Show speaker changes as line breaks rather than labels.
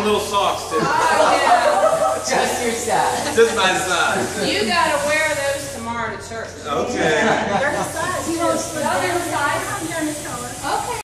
little socks too.
Oh,
Just your size.
Just my size.
yeah. You gotta wear those tomorrow to church.
Okay.
They're the size. You know, they're the size. I'm done this color.
Okay.